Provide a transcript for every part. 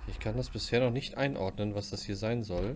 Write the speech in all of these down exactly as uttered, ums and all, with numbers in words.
Ich kann das bisher noch nicht einordnen, was das hier sein soll.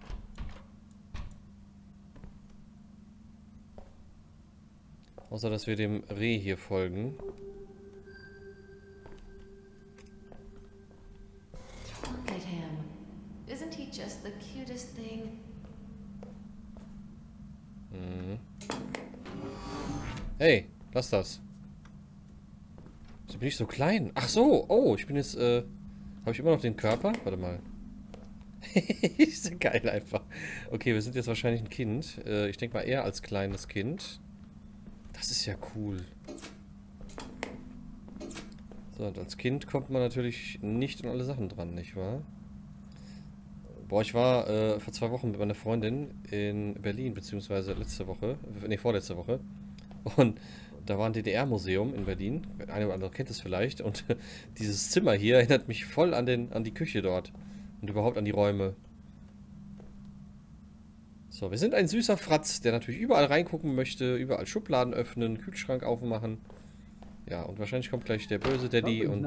Außer, dass wir dem Reh hier folgen. Look at him. Isn't he just the cutest thing? Mhm. Hey, lass das. Wieso bin ich so klein? Ach so, oh, ich bin jetzt, äh... habe ich immer noch den Körper? Warte mal. Ist ja geil einfach. Okay, wir sind jetzt wahrscheinlich ein Kind. Äh, ich denke mal eher als kleines Kind. Das ist ja cool. So, und als Kind kommt man natürlich nicht an alle Sachen dran, nicht wahr? Boah, ich war äh, vor zwei Wochen mit meiner Freundin in Berlin, beziehungsweise letzte Woche, nee, vorletzte Woche. Und da war ein D D R-Museum in Berlin. Der eine oder andere kennt es vielleicht. Und dieses Zimmer hier erinnert mich voll an, den, an die Küche dort. Und überhaupt an die Räume. So, wir sind ein süßer Fratz, der natürlich überall reingucken möchte, überall Schubladen öffnen, Kühlschrank aufmachen. Ja, und wahrscheinlich kommt gleich der böse Daddy und...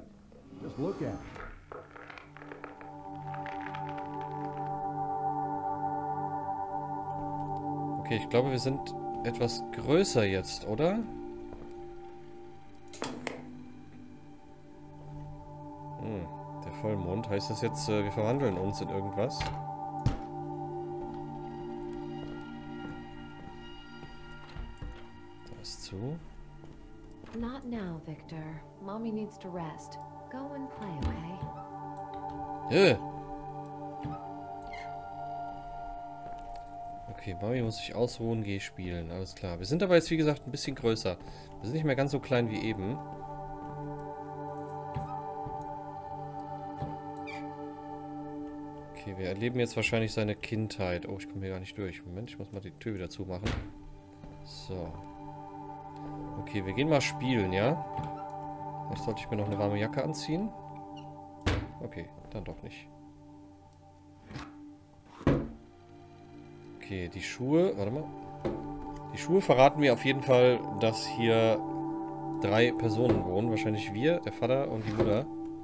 Okay, ich glaube, wir sind etwas größer jetzt, oder? Hm, der Vollmond. Heißt das jetzt, wir verwandeln uns in irgendwas? Da ist zu. Not now, Victor. Mommy needs to rest. Go and play, okay? Äh. Okay, Mami muss sich ausruhen, geh spielen. Alles klar. Wir sind aber jetzt, wie gesagt, ein bisschen größer. Wir sind nicht mehr ganz so klein wie eben. Okay, wir erleben jetzt wahrscheinlich seine Kindheit. Oh, ich komme hier gar nicht durch. Moment, ich muss mal die Tür wieder zumachen. So. Okay, wir gehen mal spielen, ja? Vielleicht sollte ich mir noch eine warme Jacke anziehen. Okay, dann doch nicht. Okay, die Schuhe, warte mal. Die Schuhe verraten mir auf jeden Fall, dass hier drei Personen wohnen. Wahrscheinlich wir, der Vater und die Mutter.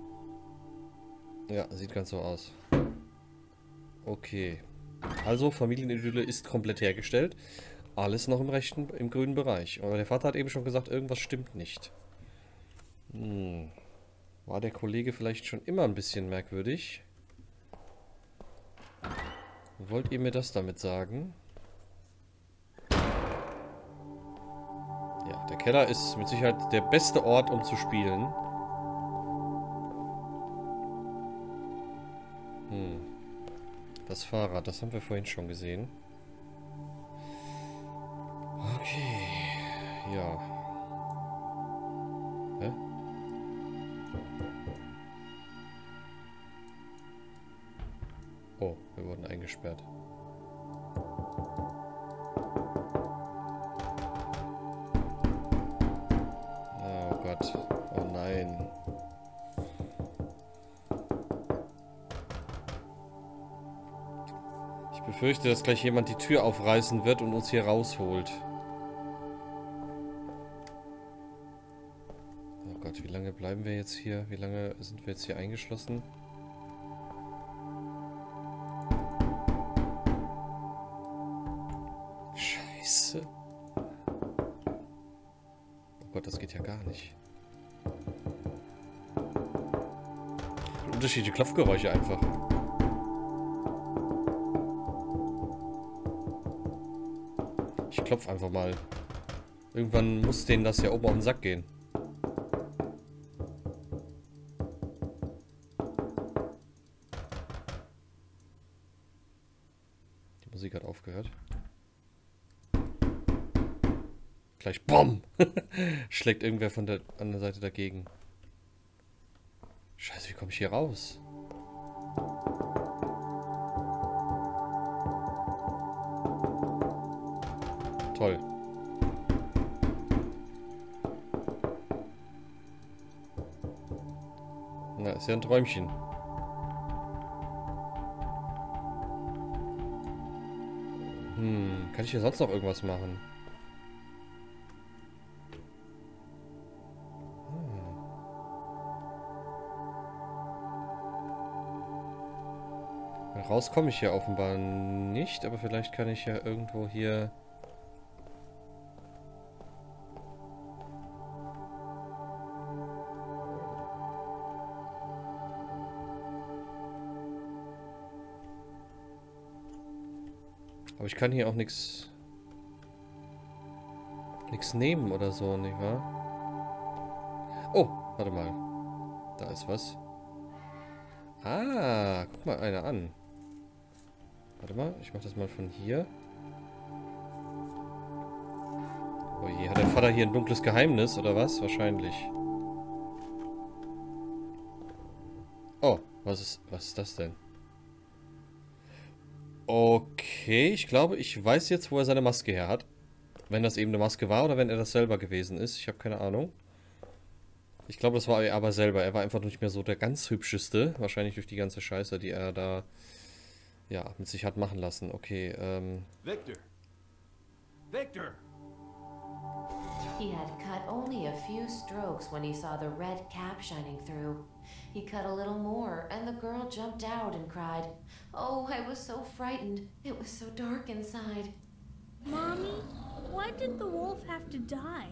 Ja, sieht ganz so aus. Okay. Also, Familienidylle ist komplett hergestellt. Alles noch im rechten, im grünen Bereich. Aber der Vater hat eben schon gesagt, irgendwas stimmt nicht. Hm. War der Kollege vielleicht schon immer ein bisschen merkwürdig? Wollt ihr mir das damit sagen? Ja, der Keller ist mit Sicherheit der beste Ort, um zu spielen. Hm. Das Fahrrad, das haben wir vorhin schon gesehen. Okay. Ja. Hä? Oh, wir wurden eingesperrt. Oh Gott. Oh nein. Ich befürchte, dass gleich jemand die Tür aufreißen wird und uns hier rausholt. Oh Gott, wie lange bleiben wir jetzt hier? Wie lange sind wir jetzt hier eingeschlossen? Scheiße. Oh Gott, das geht ja gar nicht. Unterschiedliche Klopfgeräusche einfach. Ich klopf einfach mal. Irgendwann muss denen das ja oben auf den Sack gehen. Die Musik hat aufgehört. Gleich BOM! Schlägt irgendwer von der anderen Seite dagegen. Scheiße, wie komme ich hier raus? Toll. Na, ist ja ein Träumchen. Hm, kann ich hier sonst noch irgendwas machen? Hm. Raus komme ich ja offenbar nicht, aber vielleicht kann ich ja irgendwo hier... Aber ich kann hier auch nichts... nichts nehmen oder so, nicht wahr? Oh, warte mal. Da ist was. Ah, guck mal einer an. Warte mal, ich mach das mal von hier. Oh je, hat der Vater hier ein dunkles Geheimnis oder was? Wahrscheinlich. Oh, was ist, was ist das denn? Okay, ich glaube, ich weiß jetzt, wo er seine Maske her hat. Wenn das eben eine Maske war oder wenn er das selber gewesen ist. Ich habe keine Ahnung. Ich glaube, das war er aber selber. Er war einfach nicht mehr so der ganz hübscheste. Wahrscheinlich durch die ganze Scheiße, die er da ja, mit sich hat machen lassen. Okay, ähm... Victor! Victor! He had cut only a few strokes when he saw the red cap shining through. He cut a little more, and the girl jumped out and cried, "Oh, I was so frightened. It was so dark inside." Mommy, why did the wolf have to die?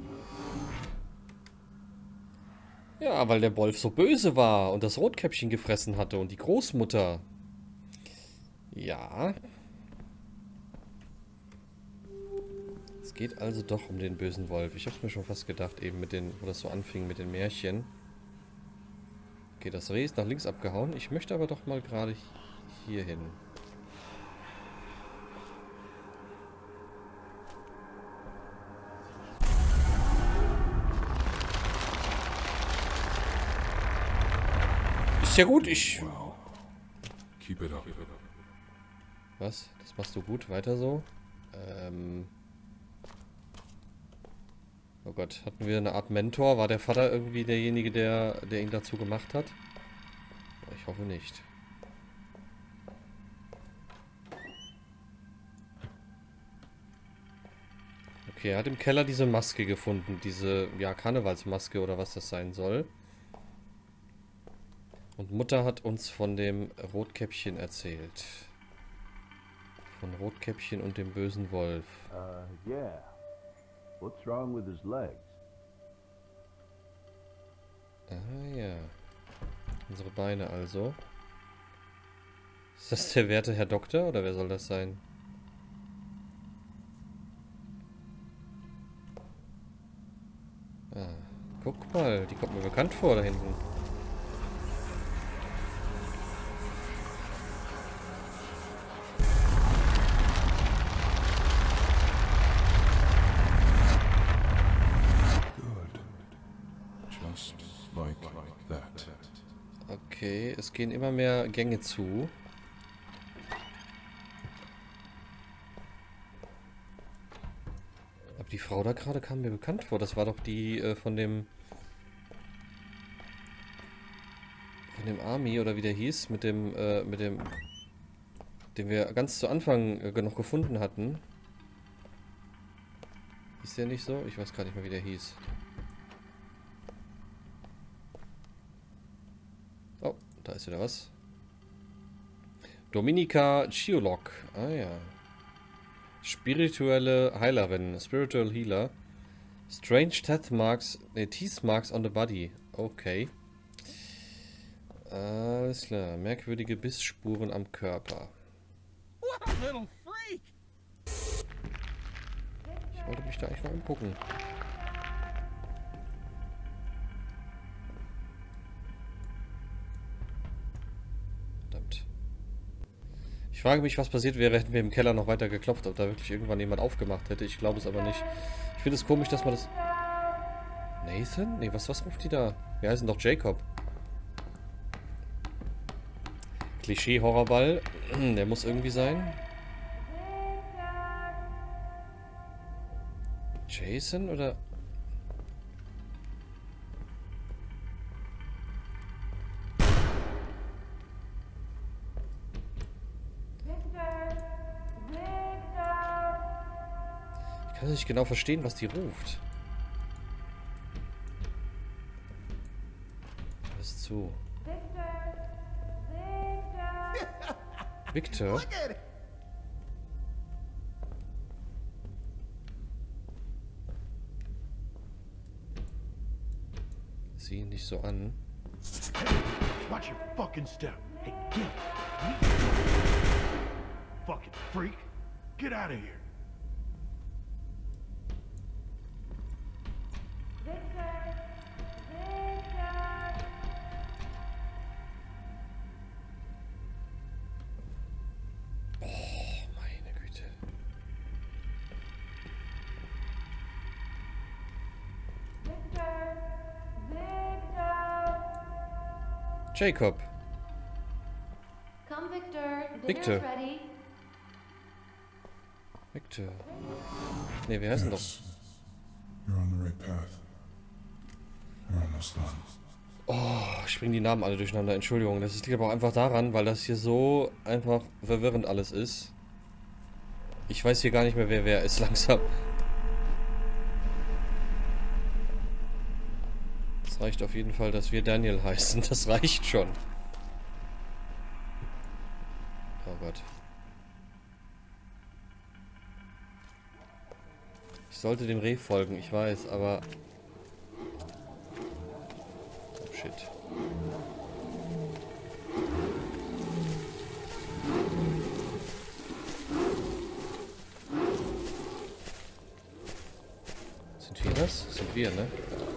Ja, weil der Wolf so böse war und das Rotkäppchen gefressen hatte und die Großmutter. Ja. Es geht also doch um den bösen Wolf. Ich hab's mir schon fast gedacht, eben mit den, wo das so anfing mit den Märchen. Okay, das Reh ist nach links abgehauen. Ich möchte aber doch mal gerade hier hin. Ist ja gut, ich... Keep it up. Was? Das machst du gut. Weiter so. Ähm... Oh Gott, hatten wir eine Art Mentor? War der Vater irgendwie derjenige, der, der ihn dazu gemacht hat? Ich hoffe nicht. Okay, er hat im Keller diese Maske gefunden. Diese, ja, Karnevalsmaske oder was das sein soll. Und Mutter hat uns von dem Rotkäppchen erzählt. Von Rotkäppchen und dem bösen Wolf. Uh, yeah. What's wrong with his legs? Ah ja. Unsere Beine also. Ist das der werte Herr Doktor oder wer soll das sein? Ah, guck mal, die kommt mir bekannt vor da hinten. Okay, es gehen immer mehr Gänge zu. Aber die Frau da gerade kam mir bekannt vor. Das war doch die äh, von dem... Von dem Army, oder wie der hieß, mit dem, äh, mit dem... Den wir ganz zu Anfang äh, noch gefunden hatten. Ist der nicht so? Ich weiß gar nicht mehr, wie der hieß. Oh, da ist wieder was. Dominika Chiolok. Ah ja. Spirituelle Heilerin. Spiritual Healer. Strange Teeth Marks. Ne, Teeth Marks on the Body. Okay. Alles klar. Merkwürdige Bissspuren am Körper. Ich wollte mich da eigentlich mal umgucken. Ich frage mich, was passiert wäre, hätten wir im Keller noch weiter geklopft, ob da wirklich irgendwann jemand aufgemacht hätte. Ich glaube es aber nicht. Ich finde es komisch, dass man das... Nathan? Nee, was, was ruft die da? Wir heißen doch Jacob. Klischee-Horrorball. Der muss irgendwie sein. Jason oder... Ich kann nicht genau verstehen, was die ruft. Alles zu. Victor? Sieh ihn nicht so an. Watch your fucking step. Hey, get fucking freak. Get out of here. Jacob. Come, Victor. Victor. Dinner's ready. Victor. Nee, wie heißen doch? You're on the right path. You're almost done. Oh, ich bringe die Namen alle durcheinander. Entschuldigung. Das liegt aber auch einfach daran, weil das hier so einfach verwirrend alles ist. Ich weiß hier gar nicht mehr, wer wer ist langsam. Es reicht auf jeden Fall, dass wir Daniel heißen. Das reicht schon. Oh Gott. Ich sollte dem Reh folgen, ich weiß, aber... Oh shit. Sind wir das? Das sind wir, ne?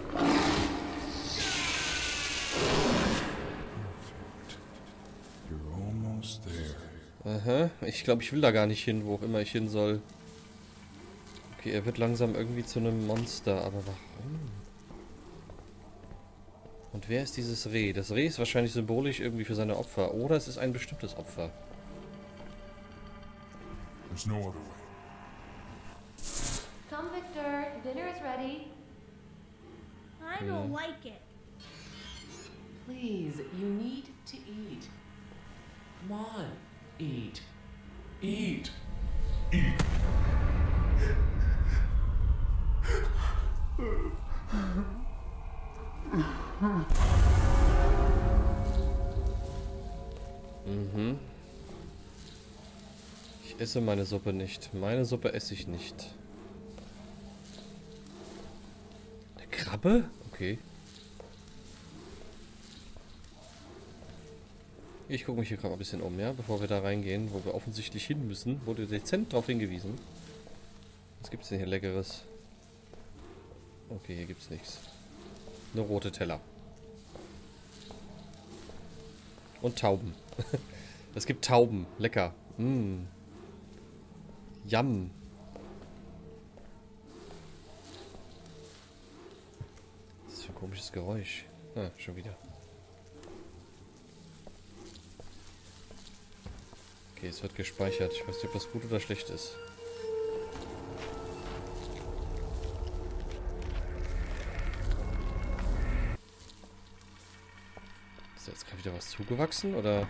Aha, ich glaube, ich will da gar nicht hin, wo auch immer ich hin soll. Okay, er wird langsam irgendwie zu einem Monster, aber warum? Und wer ist dieses Reh? Das Reh ist wahrscheinlich symbolisch irgendwie für seine Opfer. Oder es ist ein bestimmtes Opfer. There's no other way. Come, Victor. Dinner is ready. I don't like it. Please, you need to eat. Come on, eat. Eat. Mhm. Ich esse meine Suppe nicht. Meine Suppe esse ich nicht. Eine Krabbe? Okay. Ich gucke mich hier gerade mal ein bisschen um, ja, bevor wir da reingehen, wo wir offensichtlich hin müssen. Wurde dezent darauf hingewiesen. Was gibt's denn hier Leckeres? Okay, hier gibt's nichts. Nur rote Teller. Und Tauben. Es gibt Tauben. Lecker. Mm. Yum. Was ist das für ein komisches Geräusch? Ah, schon wieder. Okay, es wird gespeichert. Ich weiß nicht, ob das gut oder schlecht ist. Ist da jetzt gerade wieder was zugewachsen, oder?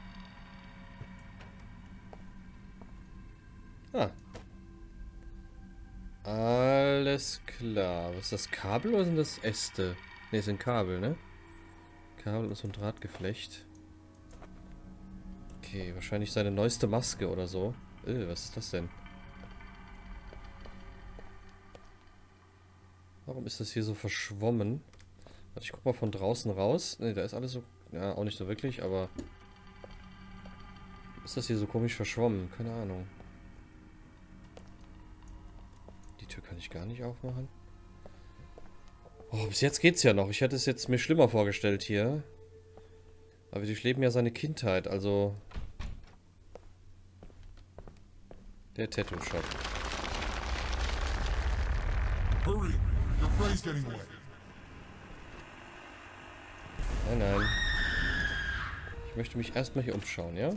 Ah. Alles klar. Was ist das? Kabel oder sind das Äste? Ne, es sind Kabel, ne? Kabel und so ein Drahtgeflecht. Okay, wahrscheinlich seine neueste Maske oder so. Äh, was ist das denn? Warum ist das hier so verschwommen? Warte, ich guck mal von draußen raus. Ne, da ist alles so... Ja, auch nicht so wirklich, aber... Ist das hier so komisch verschwommen? Keine Ahnung. Die Tür kann ich gar nicht aufmachen. Oh, bis jetzt geht's ja noch. Ich hätte es jetzt mir schlimmer vorgestellt hier. Aber wir durchleben ja seine Kindheit, also... Der Tattoo-Shop. Hurry! Your prey's getting away. Nein, nein. Ich möchte mich erstmal hier umschauen, ja?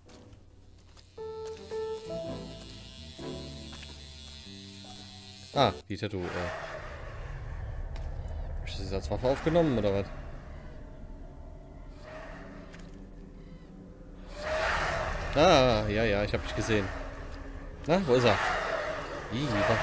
Ah, die Tattoo. Äh. Hab ich das jetzt als Waffe aufgenommen, oder was? Ah, ja, ja, ich hab dich gesehen. Na, wo ist er? Ih, da.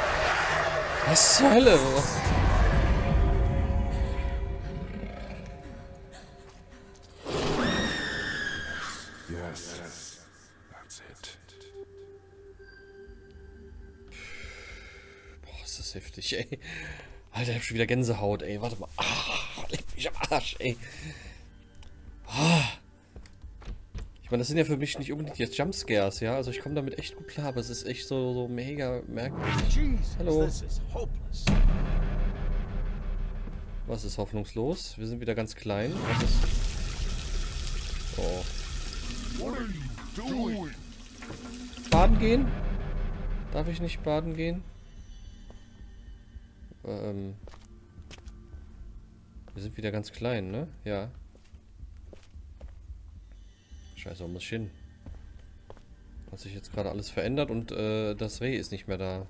Was zur Hölle? Was? ist das heftig, ey. Alter, ich hab schon wieder Gänsehaut, ey. Warte mal. Ah, leck mich am Arsch, ey. Ah. Ich meine, das sind ja für mich nicht unbedingt jetzt Jumpscares, ja. Also ich komme damit echt gut klar, aber es ist echt so, so mega merkwürdig. Hallo. Was ist hoffnungslos? Wir sind wieder ganz klein. Was ist... Oh. Baden gehen? Darf ich nicht baden gehen? Ähm. Wir sind wieder ganz klein, ne? Ja. Scheiße, wo muss ich hin? Hat sich jetzt gerade alles verändert und äh, das Reh ist nicht mehr da.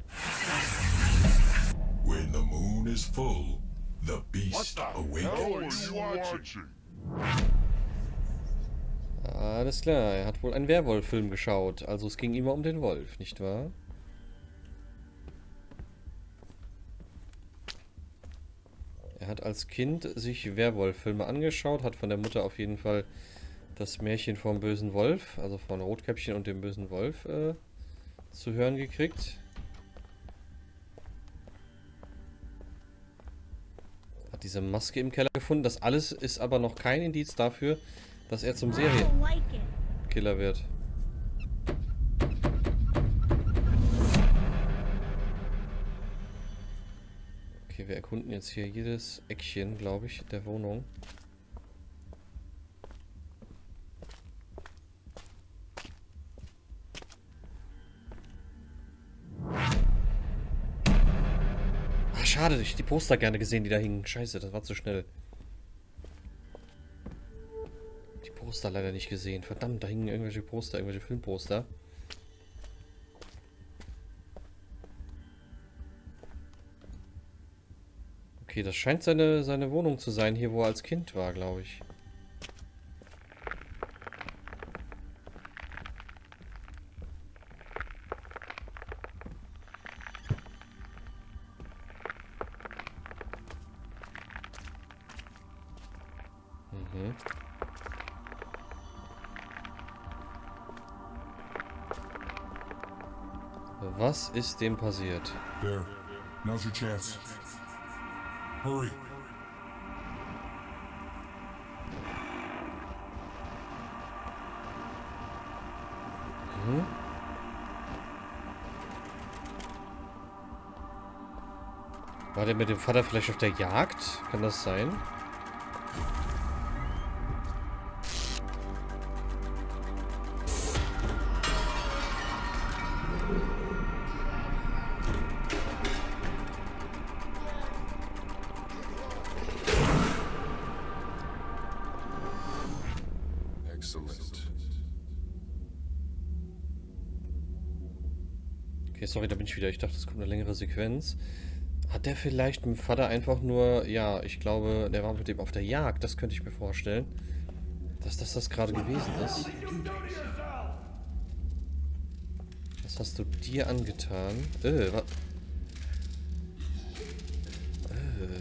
When the moon is full, the beast awakens. Alles klar, er hat wohl einen Werwolf-Film geschaut. Also es ging immer um den Wolf, nicht wahr? Er hat als Kind sich Werwolf-Filme angeschaut, hat von der Mutter auf jeden Fall das Märchen vom bösen Wolf, also von Rotkäppchen und dem bösen Wolf, äh, zu hören gekriegt. Hat diese Maske im Keller gefunden. Das alles ist aber noch kein Indiz dafür, dass er zum Serienkiller wird. Okay, wir erkunden jetzt hier jedes Eckchen, glaube ich, der Wohnung. Ah, schade, ich hätte die Poster gerne gesehen, die da hingen. Scheiße, das war zu schnell. Die Poster leider nicht gesehen. Verdammt, da hingen irgendwelche Poster, irgendwelche Filmposter. Okay, das scheint seine, seine Wohnung zu sein, hier wo er als Kind war, glaube ich. Mhm. Was ist dem passiert? There. Now's your chance. Hurry. Hm? War der mit dem Vater vielleicht auf der Jagd? Kann das sein? Okay, sorry, da bin ich wieder. Ich dachte, es kommt eine längere Sequenz. Hat der vielleicht mit dem Vater einfach nur... Ja, ich glaube, der war mit dem auf der Jagd. Das könnte ich mir vorstellen. Dass das das gerade gewesen ist. Was hast du dir angetan? Äh, was... Äh...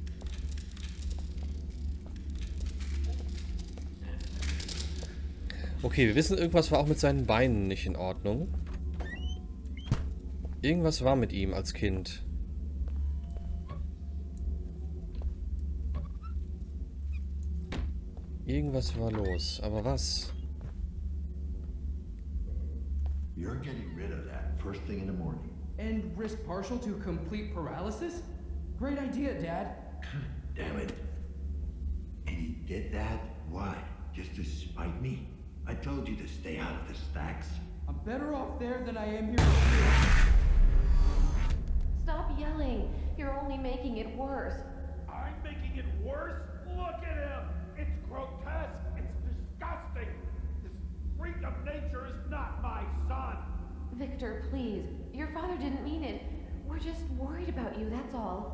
Okay, wir wissen, irgendwas war auch mit seinen Beinen nicht in Ordnung. Irgendwas war mit ihm als Kind. Irgendwas war los. Aber was? You're getting rid of that first thing in the morning. And risk partial to complete paralysis? Great idea, Dad. Damn it. And he did that? Why? Just to spite me? I told you to stay out of the stacks. I'm better off there than I am here with you. Stop yelling. You're only making it worse. I'm making it worse? Look at him! It's grotesque! It's disgusting! This freak of nature is not my son! Victor, please. Your father didn't mean it. We're just worried about you, that's all.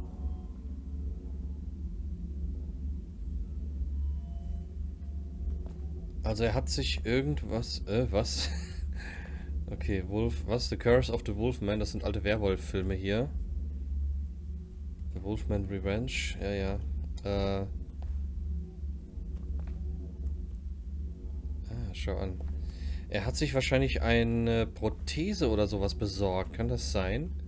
Also er hat sich irgendwas... Äh, was? Okay, Wolf... Was? The Curse of the Wolfman. Das sind alte Werwolf-Filme hier. The Wolfman Revenge. Ja, ja. Äh... Ah, schau an. Er hat sich wahrscheinlich eine Prothese oder sowas besorgt. Kann das sein?